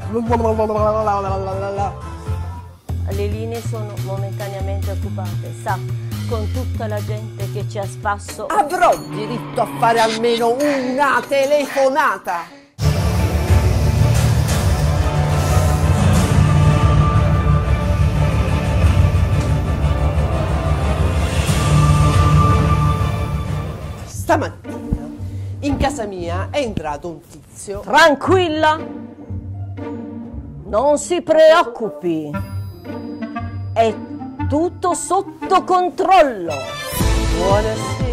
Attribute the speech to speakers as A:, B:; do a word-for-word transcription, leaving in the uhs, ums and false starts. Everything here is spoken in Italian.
A: Le linee sono momentaneamente occupate, sa, con tutta la gente che ci ha spasso.
B: Avrò diritto a fare almeno una telefonata. Stamattina in casa mia è entrato un tizio.
A: Tranquilla, non si preoccupi, è tutto sotto controllo.
B: Buonasera.